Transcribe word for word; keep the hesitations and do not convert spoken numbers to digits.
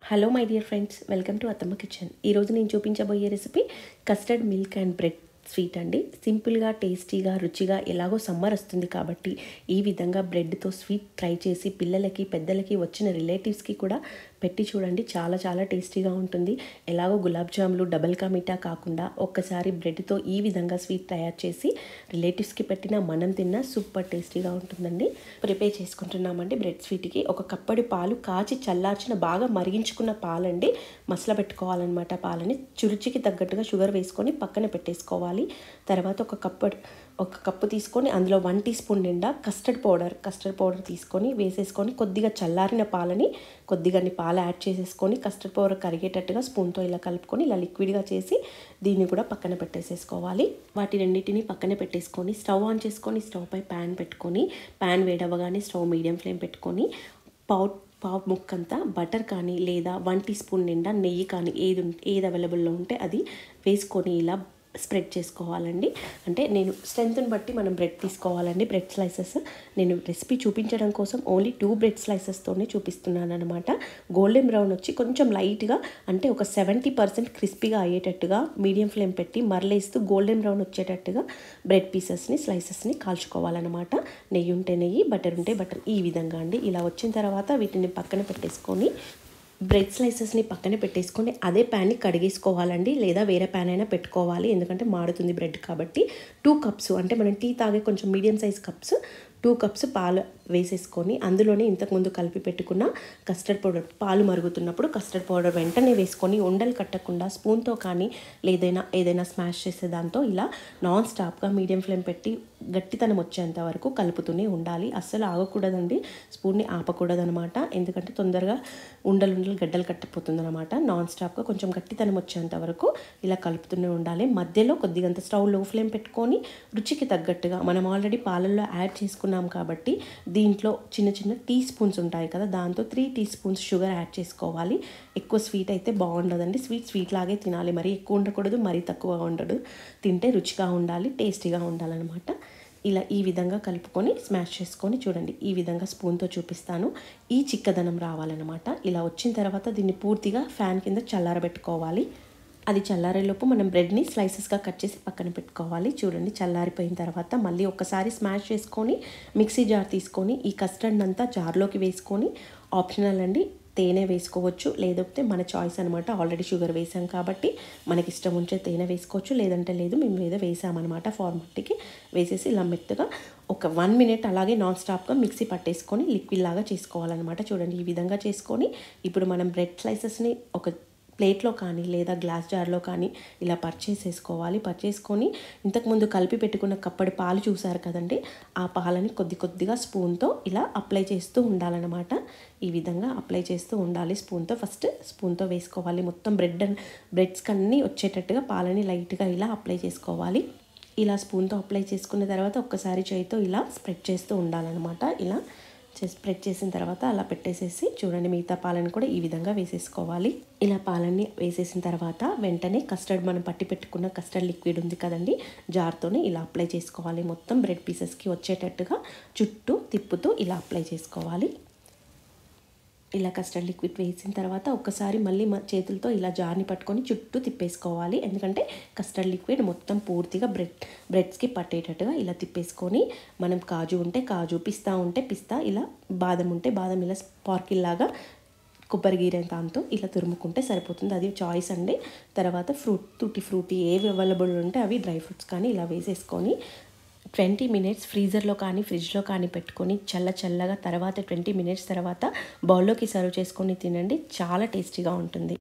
Hello my dear friends, welcome to Attamma kitchen. ఈరోజు నేను చూపించబోయే recipe custard milk and bread sweet అండి. సింపుల్గా, టేస్టీగా, రుచిగా, ఎలాగో సమ్మర్ వస్తుంది కాబట్టి ఈ విధంగా బ్రెడ్తో స్వీట్ ట్రై చేసి పిల్లలకి, పెద్దలకి, వచ్చిన రిలేటివ్స్కి కూడా పెట్టి చూడండి. చాలా చాలా టేస్టీగా ఉంటుంది. ఎలాగో గులాబ్ జాములు, డబల్ కా మీఠా కాకుండా ఒక్కసారి బ్రెడ్తో ఈ విధంగా స్వీట్ తయారు చేసి రిలేటివ్స్కి పెట్టినా మనం తిన్నా సూపర్ టేస్టీగా ఉంటుందండి. ప్రిపేర్ చేసుకుంటున్నామండి బ్రెడ్ స్వీట్కి. ఒక కప్పడి పాలు కాచి చల్లార్చిన, బాగా మరిగించుకున్న పాలండి. మసల పెట్టుకోవాలన్నమాట. పాలని రుచికి తగ్గట్టుగా షుగర్ వేసుకొని పక్కన పెట్టేసుకోవాలి. తర్వాత ఒక కప్పు ఒక కప్పు తీసుకొని అందులో వన్ టీ స్పూన్ నిండా కస్టర్డ్ పౌడర్ కస్టర్డ్ పౌడర్ తీసుకొని వేసేసుకొని కొద్దిగా చల్లారిన పాలని కొద్దిగా పాలు యాడ్ చేసేసుకొని కస్టర్డ్ పౌడర్ కరిగేటట్టుగా స్పూన్తో ఇలా కలుపుకొని ఇలా లిక్విడ్గా చేసి దీన్ని కూడా పక్కన పెట్టేసేసుకోవాలి. వాటి రెండింటిని పక్కన పెట్టేసుకొని స్టవ్ ఆన్ చేసుకొని స్టవ్ పై ప్యాన్ పెట్టుకొని ప్యాన్ వేడవగానే స్టవ్ మీడియం ఫ్లేమ్ పెట్టుకొని పావు పావు ముక్కంతా బటర్ కానీ లేదా వన్ టీ స్పూన్ నిండా నెయ్యి కానీ ఏది ఏది అవైలబుల్లో ఉంటే అది వేసుకొని ఇలా స్ప్రెడ్ చేసుకోవాలండి. అంటే నేను స్ట్రెంత్ని బట్టి మనం బ్రెడ్ తీసుకోవాలండి. బ్రెడ్ స్లైసెస్ నేను రెసిపీ చూపించడం కోసం ఓన్లీ టూ బ్రెడ్ స్లైసెస్తోనే చూపిస్తున్నాను అనమాట. గోల్డెన్ బ్రౌన్ వచ్చి కొంచెం లైట్గా, అంటే ఒక సెవెంటీ పర్సెంట్ క్రిస్పీగా అయ్యేటట్టుగా మీడియం ఫ్లేమ్ పెట్టి మరలేస్తూ గోల్డెన్ బ్రౌన్ వచ్చేటట్టుగా బ్రెడ్ పీసెస్ని, స్లైసెస్ని కాల్చుకోవాలన్నమాట. నెయ్యి ఉంటే నెయ్యి, బటర్ ఉంటే బటర్, ఈ విధంగా అండి. ఇలా వచ్చిన తర్వాత వీటిని పక్కన పెట్టేసుకొని బ్రెడ్ స్లైసెస్ని పక్కన పెట్టేసుకొని అదే ప్యాన్ని కడిగేసుకోవాలండి. లేదా వేరే ప్యాన్ అయినా పెట్టుకోవాలి, ఎందుకంటే మాడుతుంది బ్రెడ్ కాబట్టి. టూ కప్స్ అంటే మనం టీ తాగే కొంచెం medium size cups two cups పాలు వేసేసుకొని అందులోనే ఇంతకుముందు కలిపి పెట్టుకున్న కస్టర్డ్ పౌడర్, పాలు మరుగుతున్నప్పుడు కస్టర్డ్ పౌడర్ వెంటనే వేసుకొని ఉండలు కట్టకుండా స్పూన్తో కానీ లేదైనా ఏదైనా స్మాష్ చేసే దాంతో ఇలా నాన్ స్టాప్గా మీడియం ఫ్లేమ్ పెట్టి గట్టితనం వచ్చేంత వరకు కలుపుతూనే ఉండాలి. అస్సలు ఆగకూడదండి, స్పూన్ని ఆపకూడదనమాట. ఎందుకంటే తొందరగా ఉండలు ఉండలు గడ్డలు కట్టిపోతుంది అనమాట. నాన్ స్టాప్గా కొంచెం గట్టితనం వచ్చేంత వరకు ఇలా కలుపుతూనే ఉండాలి. మధ్యలో కొద్దిగంత స్టవ్ లో ఫ్లేమ్ పెట్టుకొని రుచికి తగ్గట్టుగా మనం ఆల్రెడీ పాలల్లో యాడ్ చేసుకున్నాం కాబట్టి దీంట్లో చిన్న చిన్న టీ స్పూన్స్ ఉంటాయి కదా, దాంతో three teaspoons sugar add చేసుకోవాలి. ఎక్కువ స్వీట్ అయితే బాగుండదండి. స్వీట్ స్వీట్ లాగే తినాలి, మరీ ఎక్కువ ఉండకూడదు, మరీ తక్కువ ఉండదు. తింటే రుచిగా ఉండాలి, టేస్టీగా ఉండాలన్నమాట. ఇలా ఈ విధంగా కలుపుకొని స్మాష్ చేసుకొని చూడండి, ఈ విధంగా స్పూన్తో చూపిస్తాను. ఈ చిక్కదనం రావాలన్నమాట. ఇలా వచ్చిన తర్వాత దీన్ని పూర్తిగా ఫ్యాన్ కింద చల్లారబెట్టుకోవాలి. అది చల్లారేలోపు మనం బ్రెడ్ని స్లైసెస్గా కట్ చేసి పక్కన పెట్టుకోవాలి. చూడండి, చల్లారిపోయిన తర్వాత మళ్ళీ ఒక్కసారి స్మాష్ చేసుకొని మిక్సీ జార్ తీసుకొని ఈ కస్టర్డ్ అంతా జార్లోకి వేసుకొని, ఆప్షనల్ అండి, తేనె వేసుకోవచ్చు, లేకపోతే మన చాయిస్ అనమాట. ఆల్రెడీ షుగర్ వేసాం కాబట్టి మనకి ఇష్టం ఉంటే తేనె వేసుకోవచ్చు, లేదంటే లేదు. మేము ఏదో వేసామన్నమాట ఫార్మాలిటీకి. వేసేసి ఇలా మెత్తగా ఒక వన్ మినిట్ అలాగే నాన్ స్టాప్గా మిక్సీ పట్టేసుకొని లిక్విడ్ లాగా చేసుకోవాలన్నమాట. చూడండి, ఈ విధంగా చేసుకొని ఇప్పుడు మనం బ్రెడ్ స్లైసెస్ని ఒక ప్లేట్లో కానీ లేదా గ్లాస్ జార్లో కానీ ఇలా పర్చేసేసుకోవాలి. పర్చేసుకొని ఇంతకుముందు కలిపి పెట్టుకున్న కప్పడి పాలు చూసారు కదండి, ఆ పాలని కొద్ది కొద్దిగా స్పూన్తో ఇలా అప్లై చేస్తూ ఉండాలన్నమాట. ఈ విధంగా అప్లై చేస్తూ ఉండాలి స్పూన్తో. ఫస్ట్ స్పూన్తో వేసుకోవాలి. మొత్తం బ్రెడ్ బ్రెడ్స్కి అన్నీ వచ్చేటట్టుగా పాలని లైట్గా ఇలా అప్లై చేసుకోవాలి. ఇలా స్పూన్తో అప్లై చేసుకున్న తర్వాత ఒక్కసారి చేయితో ఇలా స్ప్రెడ్ చేస్తూ ఉండాలన్నమాట. ఇలా స్ప్రెడ్ చేసిన తర్వాత అలా పెట్టేసేసి చూడండి, మిగతా పాలను కూడా ఈ విధంగా వేసేసుకోవాలి. ఇలా పాలన్నీ వేసేసిన తర్వాత వెంటనే కస్టర్డ్, మనం పట్టి పెట్టుకున్న కస్టర్డ్ లిక్విడ్ ఉంది కదండి, జార్తోనే ఇలా అప్లై చేసుకోవాలి. మొత్తం బ్రెడ్ పీసెస్కి వచ్చేటట్టుగా చుట్టూ తిప్పుతూ ఇలా అప్లై చేసుకోవాలి. ఇలా కస్టర్డ్ లిక్విడ్ వేసిన తర్వాత ఒక్కసారి మళ్ళీ చేతులతో ఇలా జార్ని పట్టుకొని చుట్టూ తిప్పేసుకోవాలి. ఎందుకంటే కస్టర్డ్ లిక్విడ్ మొత్తం పూర్తిగా బ్రెడ్ బ్రెడ్స్కి పట్టేటట్టుగా ఇలా తిప్పేసుకొని, మనం కాజు ఉంటే కాజు, పిస్తా ఉంటే పిస్తా, ఇలా బాదం ఉంటే బాదం, ఇలా స్పార్కిల్ లాగా కొబ్బరి గీరే దాంతో ఇలా తురుముకుంటే సరిపోతుంది. అది చాయిస్ అండి. తర్వాత ఫ్రూట్, టూటీ ఫ్రూటీ ఏవి అవైలబుల్ ఉంటే అవి, డ్రై ఫ్రూట్స్ కానీ ఇలా వేసేసుకొని ట్వంటీ మినిట్స్ ఫ్రీజర్లో కానీ ఫ్రిడ్జ్లో కానీ పెట్టుకొని చల్ల చల్లగా తర్వాత ట్వంటీ మినిట్స్ తర్వాత బౌల్లోకి సర్వ్ చేసుకొని తినండి. చాలా టేస్టీగా ఉంటుంది.